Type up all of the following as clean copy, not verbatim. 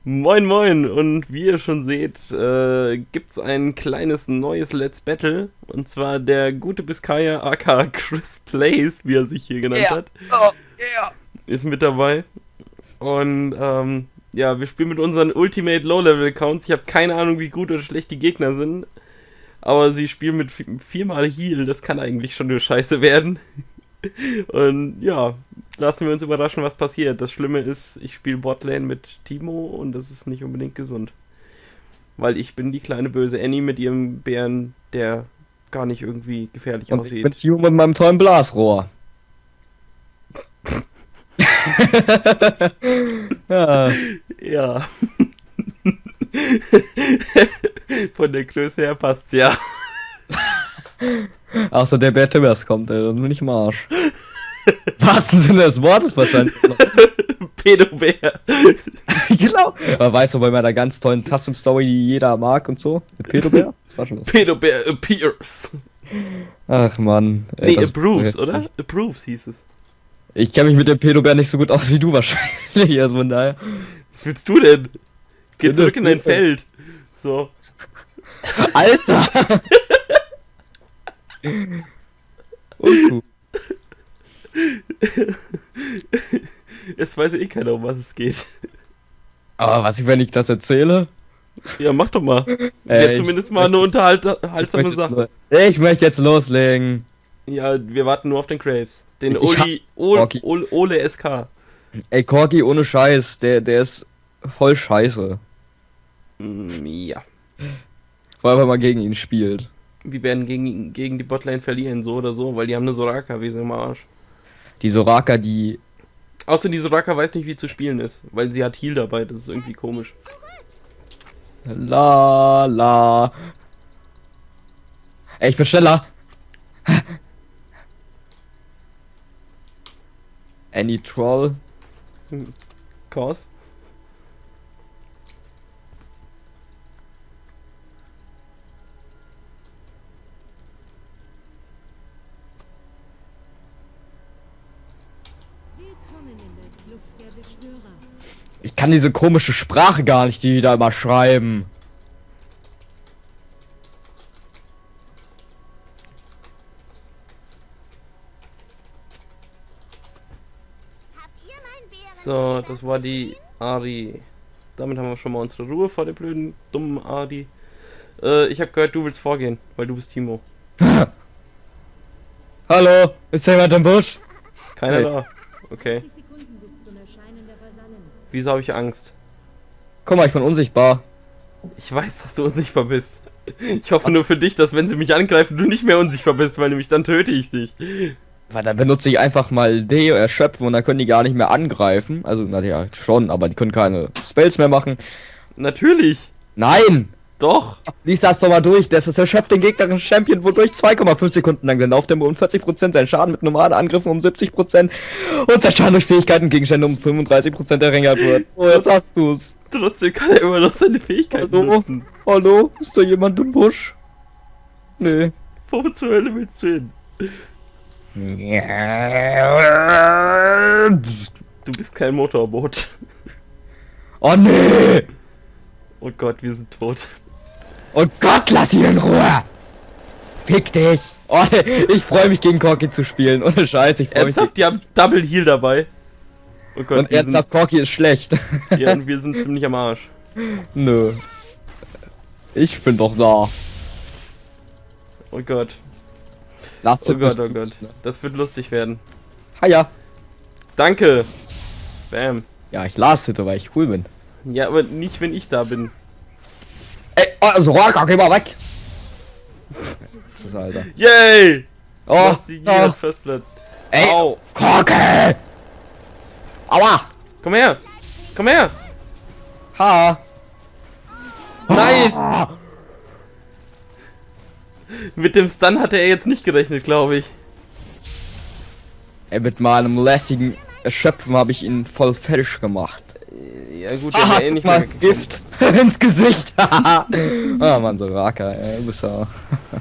Moin moin und wie ihr schon seht, gibt's ein kleines neues Let's Battle und zwar der gute Biskaya aka Chris Plays, wie er sich hier genannt Ja. hat, Oh, ja. ist mit dabei und ja, wir spielen mit unseren Ultimate Low-Level Accounts. Ich habe keine Ahnung, wie gut oder schlecht die Gegner sind, aber sie spielen mit viermal Heal, das kann eigentlich schon eine Scheiße werden. Und ja, lassen wir uns überraschen, was passiert. Das Schlimme ist, ich spiele Botlane mit Timo und das ist nicht unbedingt gesund. Weil ich bin die kleine böse Annie mit ihrem Bären, der gar nicht irgendwie gefährlich Und ich bin aussieht. Timo mit meinem tollen Blasrohr. Ja. Ja. Von der Größe her passt's ja. Außer der Bär Timmers kommt, ey, dann bin ich im Arsch. Wahrsten Sinne des Wortes wahrscheinlich. Pedobär. Genau. Aber weißt du, bei meiner ganz tollen Custom-Story, die jeder mag und so, mit Pedobär? Das war schon was. Pedobär appears. Ach Mann. Nee, das- approves, oder? Approves hieß es. Ich kenne mich mit dem Pedobär nicht so gut aus wie du wahrscheinlich, also von daher. Was willst du denn? Geh Bitte, zurück in dein bitte. Feld. So. Alter! Uncool. Es weiß eh keiner, um was es geht. Aber was, wenn ich das erzähle? Ja, mach doch mal. Ey, Wäre zumindest mal eine unterhaltsame Sache. Ich möchte jetzt loslegen. Ja, wir warten nur auf den Craves. Den Ich hasse Rocky. Ole SK. Ey, Corgi, ohne Scheiß, der ist voll scheiße. Ja. Vor allem, wenn man gegen ihn spielt. Wir werden gegen die Botlane verlieren, so oder so, weil die haben eine Soraka, wir sind im Arsch. Die Soraka, die. Außer die Soraka weiß nicht, wie zu spielen ist, weil sie hat Heal dabei, das ist irgendwie komisch. La la. Ey, ich bin schneller. Any Troll. Cause? Willkommen in der Kluft der Beschwörer. Ich kann diese komische Sprache gar nicht, die da immer schreiben. So, das war die Ari. Damit haben wir schon mal unsere Ruhe vor der blöden, dummen Ari. Ich habe gehört, du willst vorgehen, weil du bist Timo. Hallo, ist da jemand im Busch? Keiner Hey. da. Okay. 30 Sekunden bis zum Erscheinen der Vasallen. Wieso habe ich Angst? Guck mal, ich bin unsichtbar. Ich weiß, dass du unsichtbar bist. Ich hoffe nur für dich, dass wenn sie mich angreifen, du nicht mehr unsichtbar bist, weil nämlich dann töte ich dich. Weil dann benutze ich einfach mal Deo erschöpfen und dann können die gar nicht mehr angreifen. Also, na ja, schon, aber die können keine Spells mehr machen. Natürlich. Nein! Doch. Lies das doch mal durch. Das ist erschöpft den gegnerischen Champion wodurch 2,5 Sekunden lang. Dann lauft er um 40% seinen Schaden mit normalen Angriffen um 70% und sein Schaden durch Fähigkeiten Gegenstände um 35% erringert wird. Oh, jetzt hast du's. Trotzdem kann er immer noch seine Fähigkeiten Hallo? nutzen. Hallo? Ist da jemand im Busch? Nee. Wo zur Hölle willst du hin? Du bist kein Motorboot. Oh nee! Oh Gott, wir sind tot. Oh Gott, lass ihn in Ruhe! Fick dich! Oh, nee, ich freue mich gegen Corki zu spielen. Ohne Scheiß, ich freue mich. Ernsthaft, die haben Double Heal dabei. Oh Gott, Und ernsthaft, Corki ist schlecht. ja, und wir sind ziemlich am Arsch. Nö. Ich bin doch da. Oh Gott. Lass Oh Gott, oh Gott. Das wird lustig werden. Haja. Danke. Bam. Ja, ich las Hitte, weil ich cool bin. Ja, aber nicht, wenn ich da bin. Ey, also Rocker, geh mal weg! Das ist Alter. Yay! Oh, Lass die oh. First Blood. Ey, Au. Korke! Aua! Komm her! Komm her! Ha! Nice! Ah. Mit dem Stun hatte er jetzt nicht gerechnet, glaube ich. Ey, mit meinem lässigen Erschöpfen habe ich ihn voll fertig gemacht. Ja gut, der Ah, wäre eh nicht mehr mal Gift ins Gesicht. Ah, Mann, so Raka, ey, du bist ja...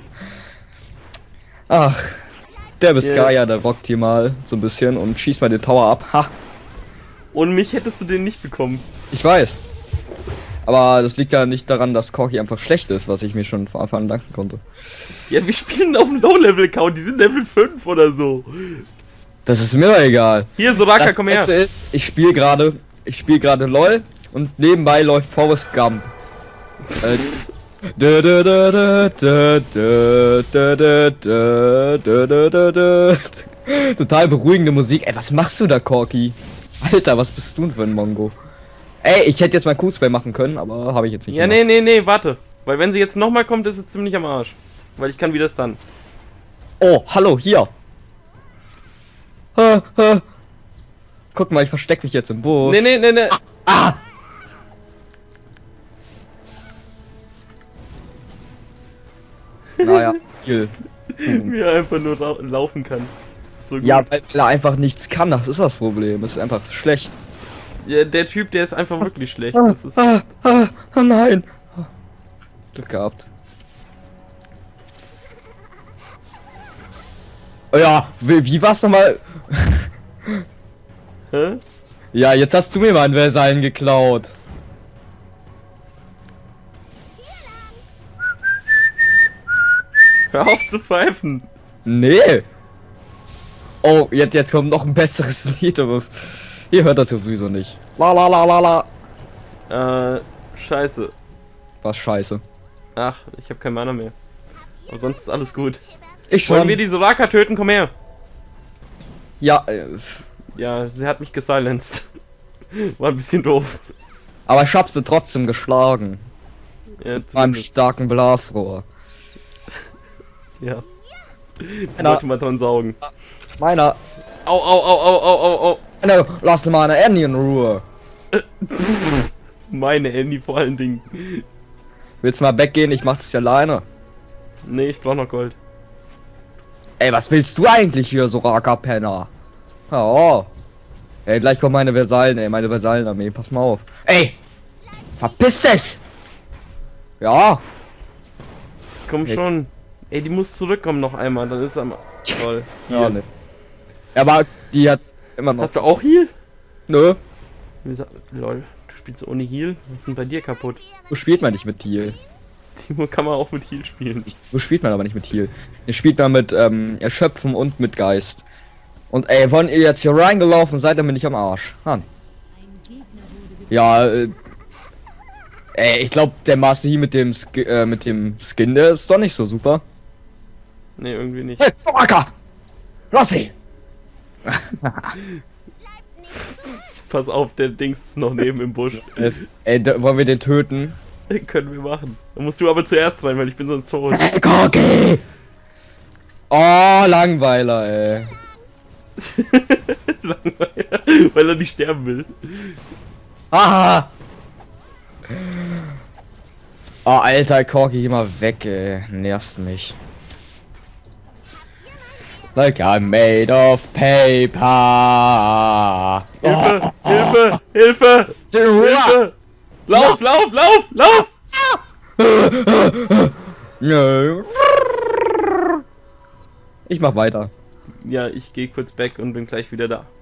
Ach, der Biskaya, der rockt hier mal so ein bisschen und schießt mal den Tower ab. Ha! Und mich hättest du den nicht bekommen. Ich weiß. Aber das liegt ja nicht daran, dass Corki einfach schlecht ist, was ich mir schon von Anfang an danken konnte. Ja, wir spielen auf dem Low-Level-Account, die sind Level 5 oder so. Das ist mir doch egal. Hier, Soraka, Das komm her. Beste ist, ich spiele gerade LOL und nebenbei läuft Forrest Gump. Total beruhigende Musik. Ey, was machst du da, Corki? Alter, was bist du denn für ein Mongo? Ey, ich hätte jetzt mal Q-Spray machen können, aber habe ich jetzt nicht. Ja, gemacht. nee, warte. Weil wenn sie jetzt nochmal kommt, ist sie ziemlich am Arsch. Weil ich kann wieder stunnen. Oh, hallo, hier. Guck mal, ich verstecke mich jetzt im Busch. Nee. Ah! Naja, Kill. Wie er einfach nur laufen kann. Das ist so gut. Ja, weil er einfach nichts kann, das ist das Problem. Das ist einfach schlecht. Ja, der Typ, der ist einfach wirklich schlecht. Das ist Nein. Glück gehabt. Oh ja, wie war's nochmal? Hä? Ja, jetzt hast du mir meinen Versallen geklaut. Hör auf zu pfeifen. Nee. Oh, jetzt kommt noch ein besseres Lied, aber ihr hört das ja sowieso nicht. La la la la la. Scheiße. Was scheiße. Ach, ich habe kein Mana mehr. Aber sonst ist alles gut. Ich Wollen schon. wir die Soraka töten? Komm her. Ja, Ja, sie hat mich gesilenced. War ein bisschen doof. aber ich hab sie trotzdem geschlagen. Ja, Beim zumindest. starken Blasrohr. Ja. Ich Einer- wollte mal dran saugen. Meiner. Au. Meiner, lass meine Annie in Ruhe. Meine Andy vor allen Dingen. Willst du mal weggehen? Ich mach das ja alleine. Nee, ich brauch noch Gold. Ey, was willst du eigentlich hier, Soraka-Penner? Oh. Ey, gleich kommen meine Versallen, ey, meine Versallenarmee. Pass mal auf. Ey! Verpiss dich! Ja. Komm Hey. schon. Ey, die muss zurückkommen noch einmal, dann ist am... Toll. Ja, Hier. ne. Aber die hat immer noch. Hast du auch Heal? Nö. Lol, du spielst ohne Heal? Was ist denn bei dir kaputt? So spielt man nicht mit Heal. Timo kann man auch mit Heal spielen. So spielt man aber nicht mit Heal. Hier spielt man mit Erschöpfen und mit Geist. Und ey, wollen ihr jetzt hier reingelaufen seid, dann bin ich am Arsch. Han. Ein Gegner wurde Ja, ey, ich glaube, der Master Yi mit dem Skin, der ist doch nicht so super. Nee, irgendwie nicht. Hey, Soraka! Lass sie! Pass auf, der Dings ist noch neben im Busch. Ey, wollen wir den töten? Können wir machen. Da musst du aber zuerst rein, weil ich bin sonst tot. Hey, Corki! Oh, Langweiler, ey. Langweiler, weil er nicht sterben will. Haha! Oh, Alter, Corki, geh mal weg, ey. Nervst mich. Like I'm made of paper. Hilfe! Hilfe! Hilfe! Lauf! Nö. Ich mach weiter. Ja, ich gehe kurz back und bin gleich wieder da.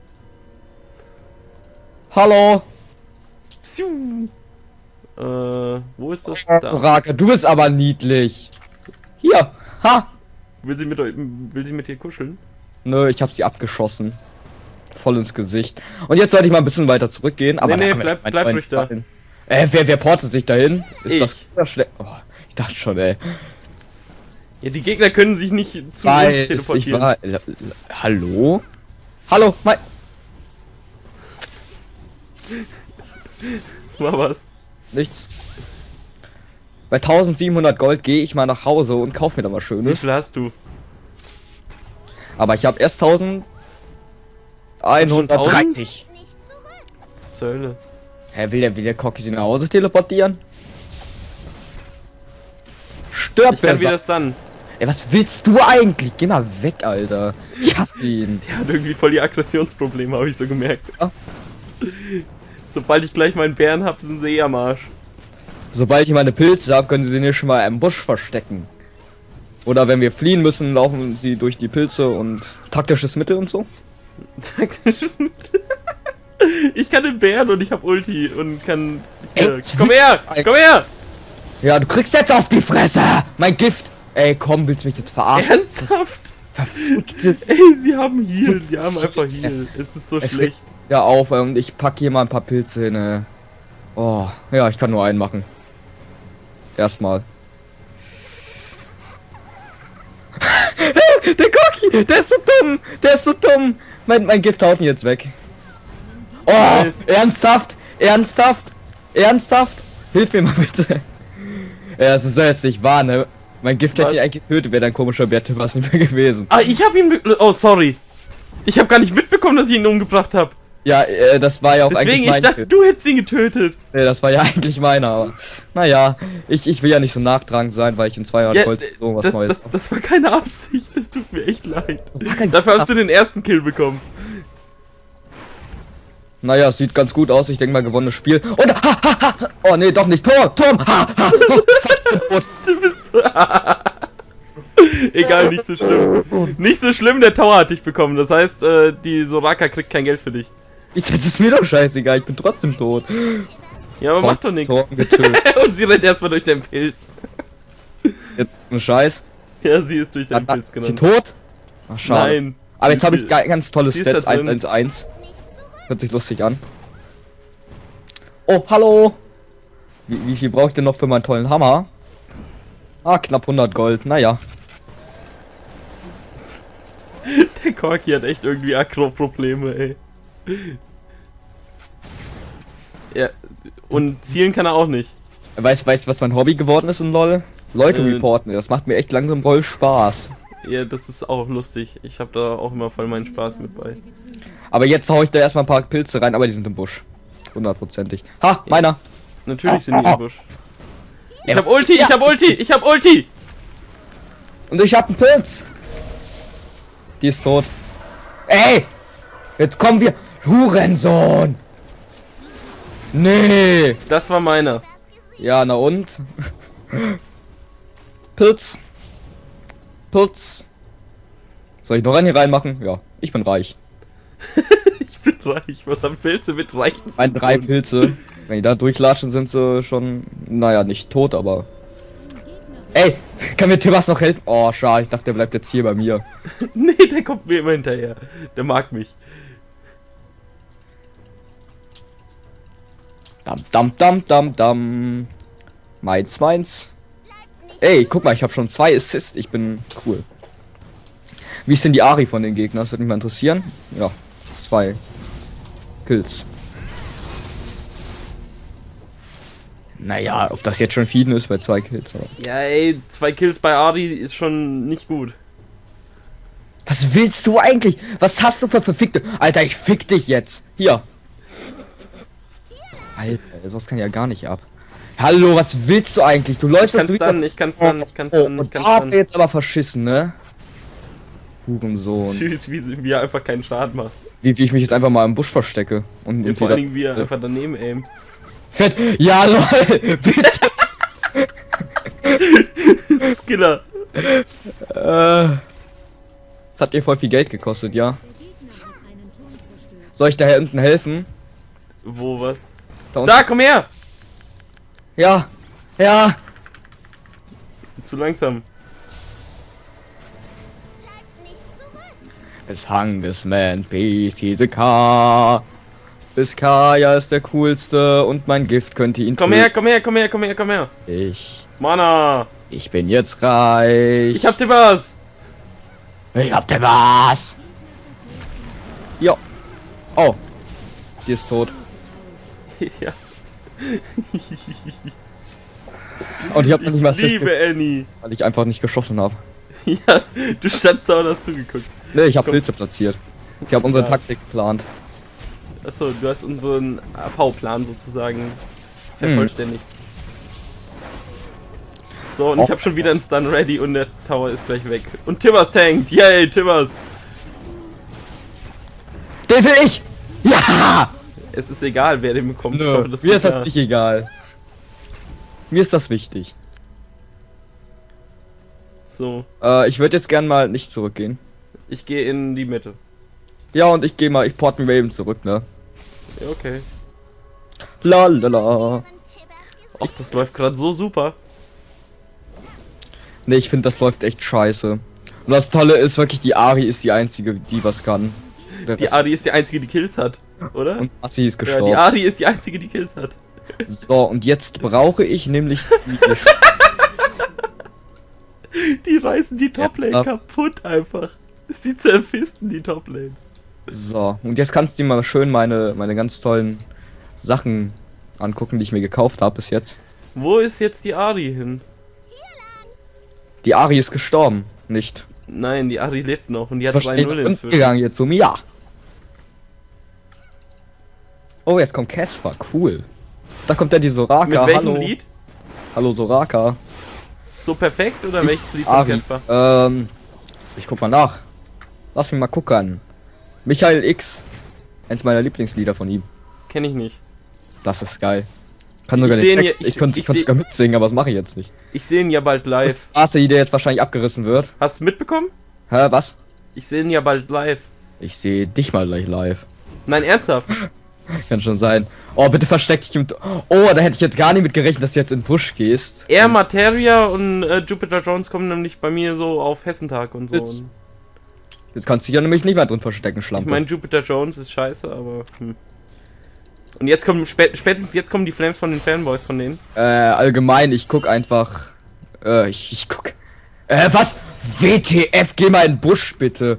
Hallo. Psiu. Wo ist das? Da. Rake, du bist aber niedlich. Hier. Ha. Will sie mit dir kuscheln? Nö, ich hab sie abgeschossen. Voll ins Gesicht. Und jetzt sollte ich mal ein bisschen weiter zurückgehen. Aber Nee, da haben wir bleib schon ruhig da. wer portet sich dahin? Ist Ich. das gut oder schlecht? Oh, ich dachte schon, ey. Ja, die Gegner können sich nicht zu uns Weiß, ich teleportieren. war. Hallo? Hallo, mein. Mal was. Nichts. Bei 1700 Gold gehe ich mal nach Hause und kaufe mir da was Wie Schönes. viel hast du? Aber ich habe erst 1130. Was zur Hölle? Hä, will der Cocky sie nach Hause teleportieren? Stirb, Ich kann wieder dann. Ey, was willst du eigentlich? Geh mal weg, Alter. Ich hasse ihn. Der hat irgendwie voll die Aggressionsprobleme, habe ich so gemerkt. Ja. Sobald ich gleich meinen Bären habe, sind sie eh am Arsch. Sobald ich meine Pilze habe, können sie sich schon mal im Busch verstecken. Oder wenn wir fliehen müssen, laufen sie durch die Pilze und taktisches Mittel und so. Taktisches Mittel. Ich kann den Bären und ich habe Ulti und kann Ey, Komm her! Komm her! Ja, du kriegst jetzt auf die Fresse! Mein Gift! Ey, komm, willst du mich jetzt verarschen? Ernsthaft? Verfickte. Ey, sie haben Heal. Sie haben einfach Heal. Es ist so schlecht. Ja, auf, und ich pack hier mal ein paar Pilze hin. Oh, ja, ich kann nur einen machen. Erstmal. Der Koki, der ist so dumm, der ist so dumm. Mein Gift haut ihn jetzt weg. Oh, Nice. ernsthaft, ernsthaft, ernsthaft. Hilf mir mal bitte. Ja, es ist ja jetzt nicht wahr, ne? Mein Gift hätte ihn eigentlich getötet, wäre dann komischer Bärte was nicht mehr gewesen. Ah, ich hab ihn... Oh, sorry. Ich hab gar nicht mitbekommen, dass ich ihn umgebracht hab. Ja, das war ja auch Deswegen, eigentlich ich mein dachte, Gift. du hättest ihn getötet. Nee, das war ja eigentlich meiner, aber naja, ich will ja nicht so nachtragend sein, weil ich in 2 Jahren Ja, wollte so was Neues. das war keine Absicht. Das tut mir echt leid. war kein Dafür hast du den ersten Kill bekommen. Naja, es sieht ganz gut aus, ich denke mal gewonnenes Spiel. Und oh nee, doch nicht, Tor, Tor, Tot. Du bist so... Egal, nicht so schlimm. Nicht so schlimm, der Tower hat dich bekommen. Das heißt, die Soraka kriegt kein Geld für dich. Das ist mir doch scheißegal, ich bin trotzdem tot. Ja, aber macht doch nichts. Tor getötet. Und sie rennt erstmal durch den Pilz. Jetzt ein Scheiß. Ja, sie ist durch den Pilz Ist sie genommen. tot? Ach, schade. Nein. Aber jetzt habe ich ganz tolle sie ist Stats, da drin. 111. Hört sich lustig an. Oh, hallo! Wie viel brauche ich denn noch für meinen tollen Hammer? Ah, knapp 100 Gold, naja. Der Corki hat echt irgendwie Aggro-Probleme, ey. Ja, und zielen kann er auch nicht. Weißt du, was mein Hobby geworden ist in LoL? Leute reporten, das macht mir echt langsam voll Spaß. Ja, das ist auch lustig. Ich habe da auch immer voll meinen Spaß mit bei. Aber jetzt hau ich da erstmal ein paar Pilze rein, aber die sind im Busch. 100%ig. Ha, meiner! Natürlich sind die im Busch. Ich hab Ulti, ich hab Ulti, ich hab Ulti! Und ich hab einen Pilz! Die ist tot. Ey! Jetzt kommen wir! Hurensohn! Nee! Das war meiner. Ja, na und? Pilz! Pilz! Soll ich noch einen hier reinmachen? Ja, ich bin reich. Ich bin reich. Was haben Pilze mit reichen zu Ein 3 tun? Pilze. Wenn die da durchlatschen, sind sie schon, naja, nicht tot, aber... Ey, kann mir Tibbas noch helfen? Oh, schade, ich dachte, der bleibt jetzt hier bei mir. Nee, der kommt mir immer hinterher. Der mag mich. Dam, dam, dam, dam, dam. Meins. Ey, guck mal, ich habe schon 2 Assists. Ich bin cool. Wie ist denn die Ari von den Gegnern? Das würde mich mal interessieren. Ja, 2 Kills. Naja, ob das jetzt schon viel ist bei 2 Kills. Aber. Ja, ey, 2 Kills bei Adi ist schon nicht gut. Was willst du eigentlich? Was hast du für verfickte... Alter, ich fick dich jetzt. Hier. Alter, sowas kann ja gar nicht ab. Hallo, was willst du eigentlich? Du läufst Ich kann's dann, ich kann's dann, ich kann's dann, ich und kann's da hat dann. er jetzt aber verschissen, ne? Hurensohn. Süß, wie er einfach keinen Schaden macht. Wie ich mich jetzt einfach mal im Busch verstecke. Und Ja, vor wieder- allen Dingen, wie er einfach daneben aimt. Fett! Ja, lol! Bitte! Skiller. Das hat ihr voll viel Geld gekostet, ja? Der Gegner hat einen Turm zerstört. Soll ich da hinten helfen? Wo, was? Da unten? Da, komm her! Ja! Ja! Zu langsam. Es hang this man, peace, he's a car. Biskaya ist der coolste und mein Gift könnte ihn Komm her, komm her, komm her, komm her, komm her. Mana! Ich bin jetzt reich. Ich hab dir was! Ich hab dir was. Jo. Oh. Die ist tot. Ja. Und ich hab noch nicht mal Ich Assist, liebe Annie. weil ich einfach nicht geschossen habe. Ja, du standst da und hast zugeguckt. Ne, ich habe Komm. Pilze platziert. Ich habe unsere Ja. Taktik geplant. Achso, du hast unseren Abhauplan sozusagen vervollständigt. So, und ich habe schon wieder einen Stun ready und der Tower ist gleich weg. Und Tibbers tankt! Yay, Tibbers! Den will ich! Ja! Es ist egal, wer den bekommt. Ich Nö, hoffe, das mir ist geht das ja. nicht egal. Mir ist das wichtig. So, Ich würde jetzt gern mal nicht zurückgehen. ich gehe in die Mitte. Ja, und ich gehe mal, ich port mir eben zurück, ne? Ja, okay. La la la. Ach, das läuft gerade so super. Ne, ich finde, das läuft echt scheiße. Und das Tolle ist wirklich, die Ari ist die einzige, die was kann. Die Ari ist die einzige, die Kills hat, oder? Und Assi ist Ja, gestorben. die Ari ist die einzige, die Kills hat. So, und jetzt brauche ich nämlich Die reißen die Toplane Jetzt kaputt einfach. Sie zerfisten die Toplane. So, und jetzt kannst du dir mal schön meine ganz tollen Sachen angucken, die ich mir gekauft habe bis jetzt. Wo ist jetzt die Ari hin? Die Ari ist gestorben, nicht. Nein, die Ari lebt noch und die hat Ist wahrscheinlich 2-0 nach unten inzwischen. gegangen jetzt zu mir. Ja. Oh, jetzt kommt Casper, cool. Da kommt ja die Soraka. Mit welchem Hallo. Lied? Hallo Soraka. So perfekt oder welches Lied von Ari. Casper? Ich guck mal nach. Lass mich mal gucken. Michael X. Eins meiner Lieblingslieder von ihm. Kenn ich nicht. Das ist geil. Kann sogar Ich den seh ihn Text. ja- Ich konnte sogar mitsingen, aber das mache ich jetzt nicht. Ich sehe ihn ja bald Das live. Straße, die der jetzt wahrscheinlich abgerissen wird. Hast du mitbekommen? Hä, was? Ich sehe ihn ja bald live. Ich sehe dich mal gleich live. Nein, ernsthaft. Kann schon sein. Oh, bitte versteck dich im... Oh, da hätte ich jetzt gar nicht mit gerechnet, dass du jetzt in den Busch gehst. Er, Materia und Jupiter Jones kommen nämlich bei mir so auf Hessentag und so. Jetzt Und Jetzt kannst du dich ja nämlich nicht mehr drin verstecken, Schlampe. ich meine, Jupiter Jones ist scheiße, aber... Und jetzt kommen, spätestens jetzt kommen die Flames von den Fanboys von denen. Allgemein, ich guck einfach... ich guck... was? WTF, geh mal in den Busch, bitte.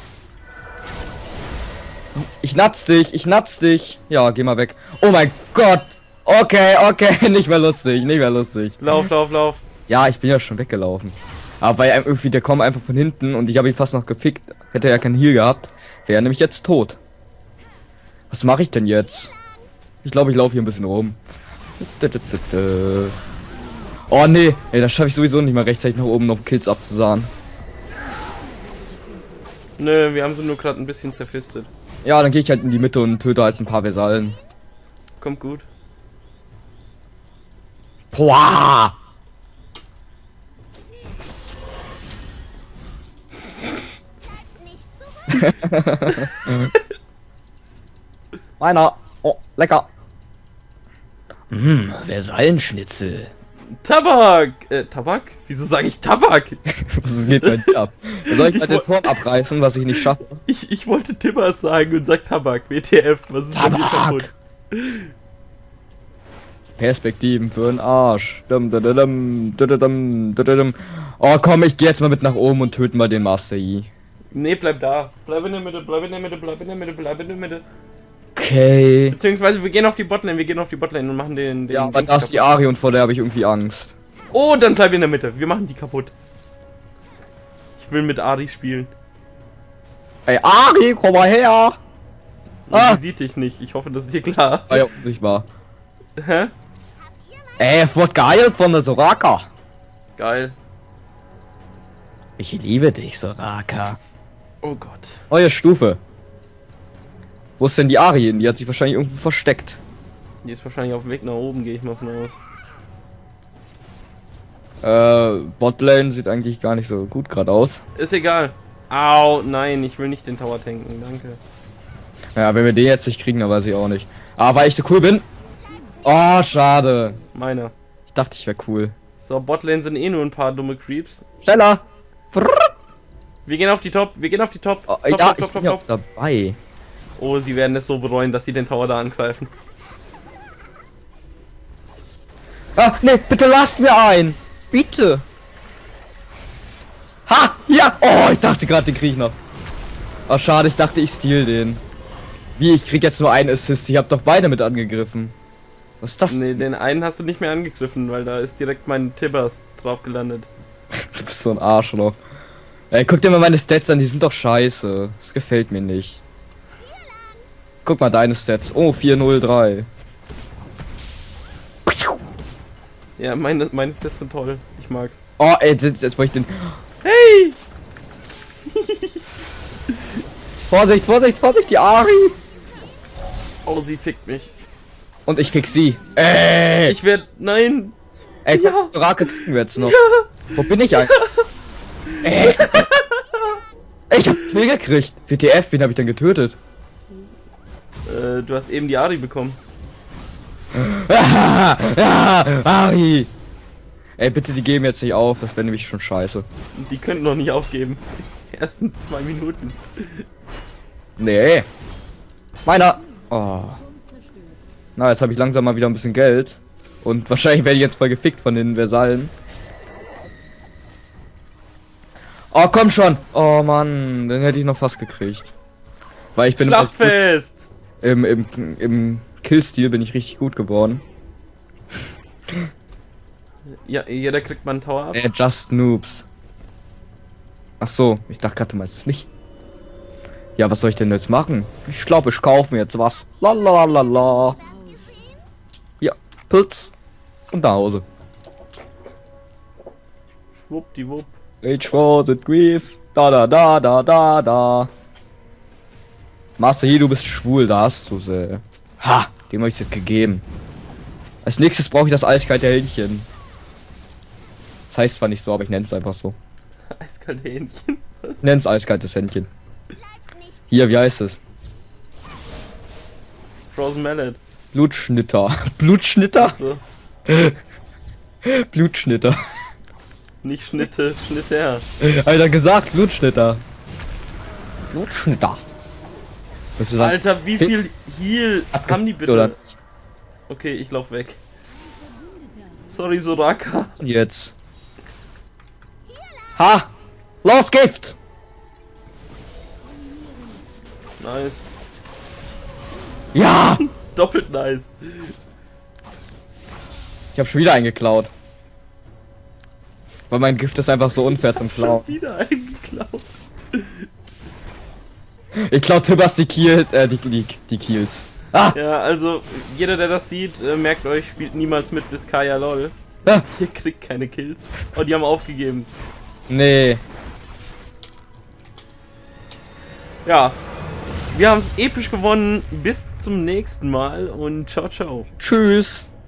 Ich natz dich. Ja, geh mal weg. Oh mein Gott. Okay, nicht mehr lustig, Lauf, lauf, lauf. Ja, ich bin ja schon weggelaufen. Aber weil irgendwie der kommt einfach von hinten und ich habe ihn fast noch gefickt. Hätte er ja keinen Heal gehabt, wäre er nämlich jetzt tot. Was mache ich denn jetzt? Ich glaube, ich laufe hier ein bisschen rum. Oh nee, ey, das schaffe ich sowieso nicht mal rechtzeitig nach oben noch Kills abzusahen. Nö, wir haben sie nur gerade ein bisschen zerfistet. Ja, dann gehe ich halt in die Mitte und töte halt ein paar Versallen. Kommt gut. Boah! Meiner. Oh, lecker. Versallenschnitzel. Tabak! Tabak? Wieso sage ich Tabak? Was geht bei dir ab? Soll ich mal Ich den woll- Turm abreißen, was ich nicht schaffe? Ich wollte Tibbers sagen und sag Tabak. WTF, was ist bei mir Tabak! kaputt? Perspektiven für den Arsch. Oh komm, ich geh jetzt mal mit nach oben und töten mal den Master Yi. Nee, bleib da. Bleib in der Mitte, bleib in der Mitte, bleib in der Mitte, bleib in der Mitte. Okay. Beziehungsweise wir gehen auf die Botlane, und machen den Ja, aber Dings da ist die kaputt. Ari und vor der habe ich irgendwie Angst. Oh, dann bleib in der Mitte. Wir machen die kaputt. Ich will mit Ari spielen. Ey, Ari, komm mal her! Ah. Die sieht dich nicht. Ich hoffe, das ist dir klar. Ah ja, nicht wahr. Hä? Ey, wurde geheilt von der Soraka. Geil. Ich liebe dich, Soraka. Oh Gott. Neue Stufe. Wo ist denn die Ari hin? Die hat sich wahrscheinlich irgendwo versteckt. Die ist wahrscheinlich auf dem Weg nach oben, gehe ich mal von aus. Botlane sieht eigentlich gar nicht so gut gerade aus. Ist egal. Au, nein, ich will nicht den Tower tanken, danke. Ja, wenn wir den jetzt nicht kriegen, dann weiß ich auch nicht. Aber weil ich so cool bin. Oh, schade. Meiner. Ich dachte, ich wäre cool. So, Botlane sind eh nur ein paar dumme Creeps. Schneller! Wir gehen auf die Top, wir gehen auf die Top. Oh, Top, ja, top, ich top, bin top, ja top. auch dabei. Oh, sie werden es so bereuen, dass sie den Tower da angreifen. Ah, nee, bitte lasst mir ein! Bitte! Ha! Ja! Oh, ich dachte gerade, den krieg ich noch. Oh, schade, ich dachte, ich steal den. Wie, ich krieg jetzt nur einen Assist? Ich hab doch beide mit angegriffen. Was ist das? Nee, den einen hast du nicht mehr angegriffen, weil da ist direkt mein Tibbers drauf gelandet. Du bist so ein Arschloch. Ey, guck dir mal meine Stats an, die sind doch scheiße. Das gefällt mir nicht. Guck mal deine Stats. Oh, 403. Ja, meine Stats sind toll. Ich mag's. Oh, ey, jetzt wollte ich den... Hey! Vorsicht, Vorsicht, Vorsicht, die Ari! Oh, sie fickt mich. Und ich fix sie. Ey! Ich werd... Nein! Ey, Ja. Rake kriegen wir jetzt noch. Wo bin ich eigentlich? Ey. Ey, ich hab viel gekriegt. WTF, wen hab ich denn getötet? Du hast eben die Ari bekommen. Ari! Ey, bitte, die geben jetzt nicht auf, das wäre nämlich schon scheiße. Die könnten noch nicht aufgeben. Erst in 2 Minuten. Nee. Meiner! Oh. Zerstört. Na, jetzt habe ich langsam mal wieder ein bisschen Geld. Und wahrscheinlich werde ich jetzt voll gefickt von den Versallen. Oh, komm schon! Oh Mann, den hätte ich noch fast gekriegt. Weil ich bin Schlachtfest! im Killstil bin ich richtig gut geworden. Ja, jeder kriegt mal einen Tower ab. Just Noobs. Ach so, ich dachte gerade, du meinst mich. Ja, was soll ich denn jetzt machen? Ich glaube, ich kaufe mir jetzt was. Lalalala. Ja, Pilz. Und nach Hause. Schwuppdiwupp. Rage was it grief. Da da da da da da. Master hier, du bist schwul, da hast du's, ey. Ha, dem hab ich's jetzt gegeben. Als nächstes brauche ich das eiskalte Hähnchen. Das heißt zwar nicht so, aber ich nenne es einfach so. Eiskalte Hähnchen. Ich nenne es eiskaltes Hähnchen. Hier, wie heißt es? Frozen Mallet. Blutschnitter. Blutschnitter? So. Blutschnitter. Nicht Schnitte, Schnitter. Alter, gesagt, Blutschnitter. Blutschnitter. Was ist das? Alter, wie viel Heal haben die bitte? Oder Okay, ich lauf weg. Sorry, Soraka. was denn jetzt? Ha! Los, Gift! Nice. Ja! Doppelt nice. Ich habe schon wieder eingeklaut. Weil mein Gift ist einfach so unfair zum Klauen. Schon wieder eingeklaut. Ich klau Tibbers die Kills, die Kills. Ah! Ja, also, jeder, der das sieht, merkt euch, spielt niemals mit bis Kaya LOL. Ah! Ihr kriegt keine Kills. Oh, die haben aufgegeben. Nee. Ja. Wir haben es episch gewonnen. Bis zum nächsten Mal und ciao, ciao. Tschüss.